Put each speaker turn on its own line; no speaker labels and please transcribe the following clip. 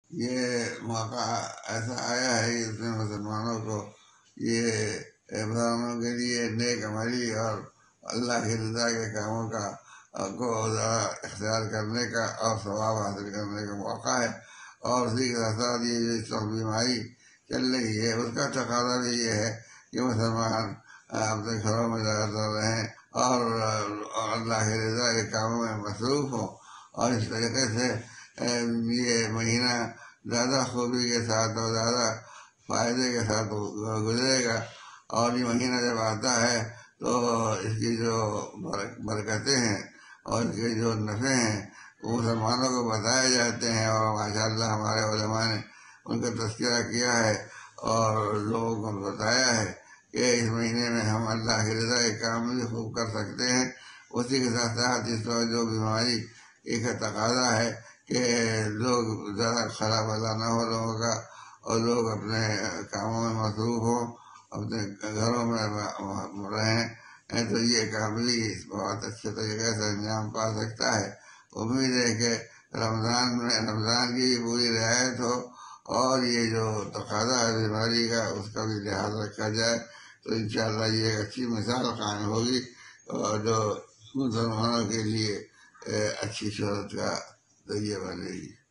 یہ موقع ایسا آیا ہے کہ اس میں مسلمانوں کو یہ مسلمانوں کے لیے نیک عملی اور اللہ کی رضا کے کاموں کا کو اختیار کرنے کا اور ثواب حاصل کرنے کا موقع ہے۔ اور اسی کے ساتھ ساتھ یہ جو اس وقت بیماری چل رہی ہے اس کا تقاضا بھی یہ ہے کہ مسلمان اپنے گھروں میں لگاتار رہیں اور اللہ کی رضا کے کاموں میں مصروف ہوں، اور اس طریقے سے یہ مہینہ زیادہ خوبی کے ساتھ اور زیادہ فائدے کے ساتھ گزرے گا۔ اور یہ مہینہ جب آتا ہے تو اس کی جو برکتیں ہیں اور اس کے جو نفع ہیں وہ مسلمانوں کو بتائے جاتے ہیں، اور ماشاء اللہ ہمارے علماء نے ان کا تذکرہ کیا ہے اور لوگوں کو بتایا ہے کہ اس مہینے میں ہم اللہ کی رضا کے کام بھی خوب کر سکتے ہیں۔ اسی کے ساتھ ساتھ اس وقت جو بیماری ایک تقاضا ہے کہ لوگ زیادہ خراب حال نہ ہو لوگوں کا، اور لوگ اپنے کاموں میں مصروف ہوں، اپنے گھروں میں رہیں، تو یہ کام بھی بہت اچھے طریقے سے انجام پا سکتا ہے۔ امید ہے کہ رمضان کی پوری رعایت ہو اور یہ جو تقاضا ہے بیماری کا اس کا بھی لحاظ رکھا جائے، تو انشاءاللہ یہ ایک اچھی مثال قائم ہوگی اور جو مسلمانوں کے لیے اچھی شہرت کا ذریعہ بنے گی۔